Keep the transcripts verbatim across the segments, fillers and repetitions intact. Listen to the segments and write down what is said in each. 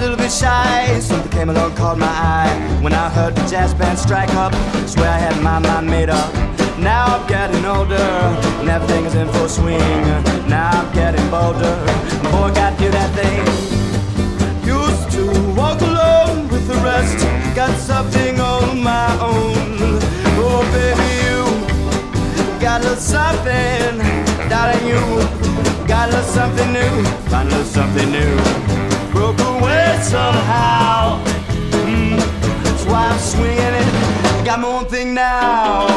little bit shy. Something came along, caught my eye. When I heard the jazz band strike up, swear I had my mind made up. Now I'm getting older, and everything is in full swing. Now I'm getting bolder, boy, gotta do that thing. Used to walk alone with the rest, got something on my own. Oh baby, you got a little something, darling, you got a little something new, find a little something new. Broke away somehow, mm, that's why I'm swinging it, got my own thing now.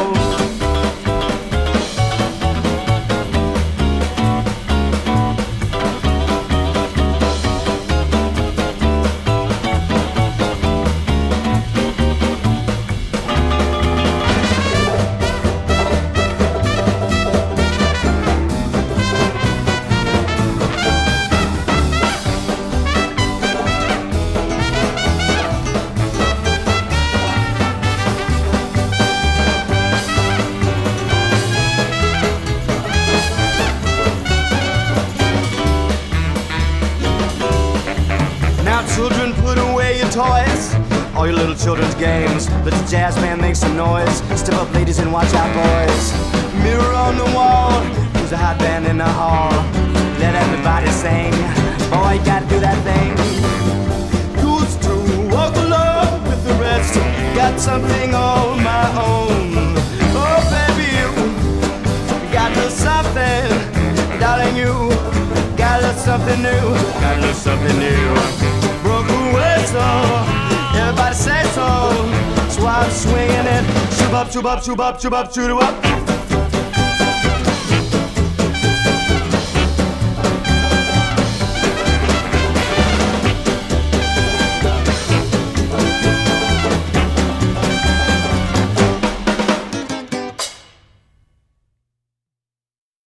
Children, put away your toys, all your little children's games. Let the jazz band make some noise. Step up, ladies, and watch out, boys. Mirror on the wall, who's a hot band in the hall? Let everybody sing, boy, you gotta do that thing. Used to walk alone with the rest, got something on my own. Oh, baby, you got a little something, darling, you got a little something new, got a little something new. Everybody say so. That's why I'm swinging it. Shoop up, shoop up, shoop up, shoop up, shoot up.